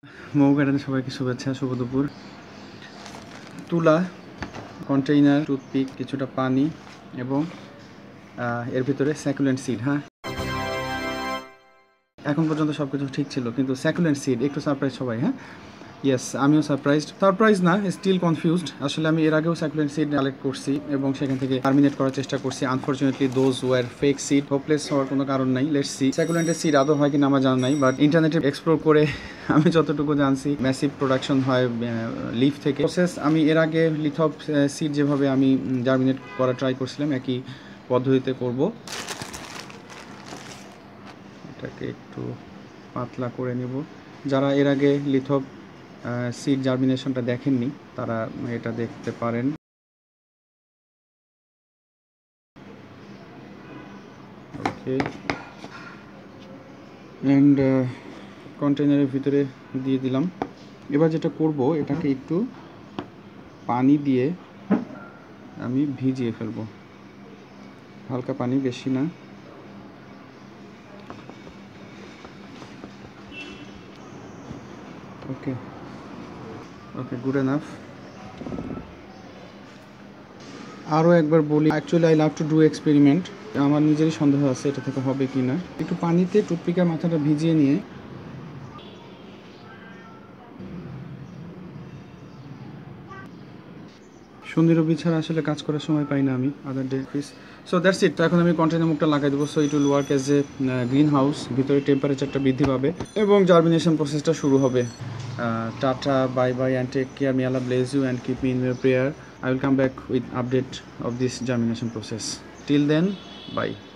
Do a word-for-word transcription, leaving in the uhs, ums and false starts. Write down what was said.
মৌ গার্ডেনে সবাইকে শুভেচ্ছা, শুভ দুপুর। তুলা, কন্টেইনার, টুথপিক, কিছুটা পানি এবং এর ভিতরে স্যাকুলেন্ট সিড। হ্যাঁ, এখন পর্যন্ত সব কিছু ঠিক ছিল, কিন্তু স্যাকুলেন্ট সিড একটু সারপ্রাইজ সবাই। হ্যাঁ, ইয়েস, আমিও সারপ্রাইজড। সারপ্রাইজ না, স্টিল কনফিউজড। আসলে আমি এর আগেও সাকুলেন্ট সিড কালেক্ট করছি এবং সেখান থেকে টার্মিনেট করার চেষ্টা করছি। Unfortunately those were fake seed. Hopeless হওয়ার কোনো কারণ নাই। লেটস সি সাকুলেন্টের সিড আদৌ হয় কিনা আমার জানা নাই, বাট ইন্টারনেটে এক্সপ্লোর করে আমি যতটুকু জানছি ম্যাসিভ প্রোডাকশন হয় লিফ থেকে। প্রসেস আমি এর আগে লিথপ সিড যেভাবে আমি জার্মিনেট করা ট্রাই করছিলাম একই পদ্ধতিতে করব। এটাকে একটু পাতলা করে নেব। যারা এর আগে লিথপ সিড জার্মিনেশনটা দেখেননি তারা এটা দেখতে পারেন। ওকে, অ্যান্ড কন্টেইনারের ভিতরে দিয়ে দিলাম। এবার যেটা করব, এটাকে একটু পানি দিয়ে আমি ভিজিয়ে ফেলবো। হালকা পানি, বেশি না। Okay okay good enough. আরও একবার বলি, actually I love to do experiment. আমার নিজেরই সন্দেহ আছে এটা থেকে হবে কি না। একটু পানিতে টুথপিকের মাথাটা ভিজিয়ে নিয়ে সুন্দর বিছাড়া আসলে কাজ করার সময় পাই না আমি other day office. So that's it. এখন আমি কন্টেইনার মুখটা লাগাই দেবো। So it will work as a green house. ভিতরে টেম্পারেচারটা বৃদ্ধি পাবে এবং জার্মিনেশন প্রসেসটা শুরু হবে। টাটা, bye bye and take care. May Allah bless you and keep me in your prayer. I will come back with update of this germination process. Till then, bye.